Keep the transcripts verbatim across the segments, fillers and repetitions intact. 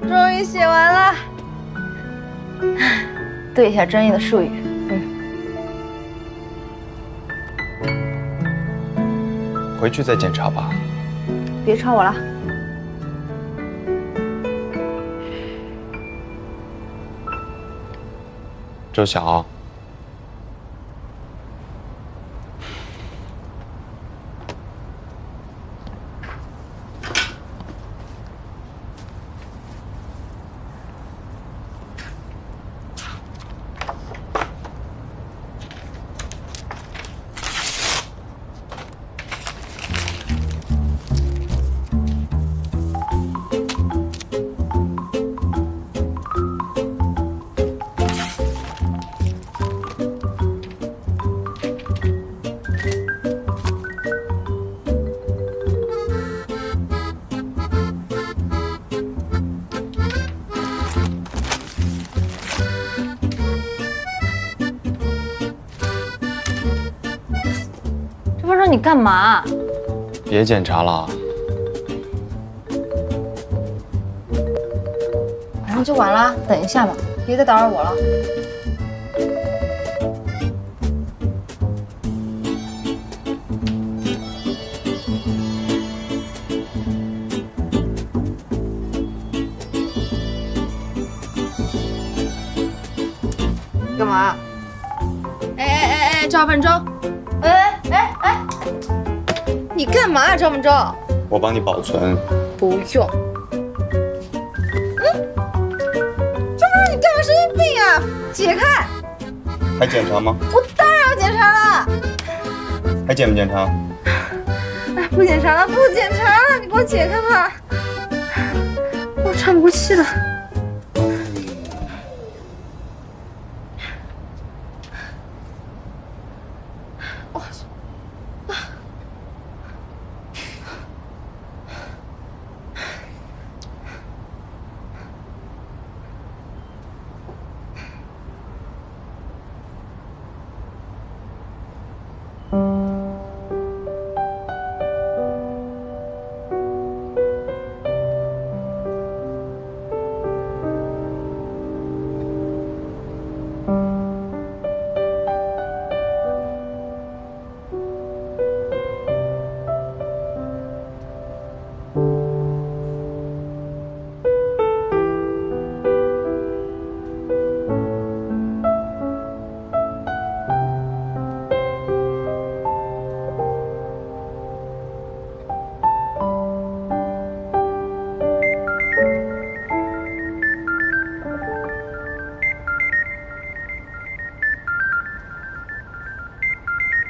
终于写完了。对一下专业的术语。 嗯。回去再检查吧。 别吵我了。 周晓。 你干嘛？ 别检查了， 马上就完了，等一下吧，别再打扰我了。干嘛？哎哎哎哎，赵本周！哎哎哎！ 你干嘛呀，赵本周？ 我帮你保存。 不用。嗯，赵本周，你干嘛？神经病啊！解开。 还检查吗？ 我当然要检查了。 还检不检查？ 哎，不检查了，不检查了，你给我解开吧。我喘不过气了。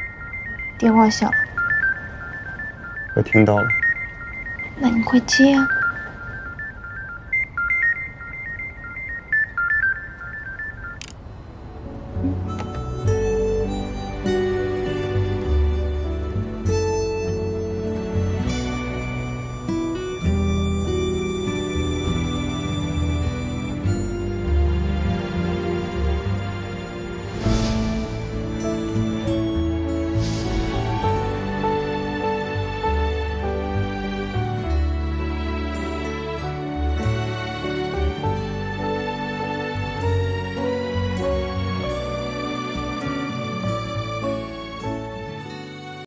电话响了， 我听到了。 那你快接啊！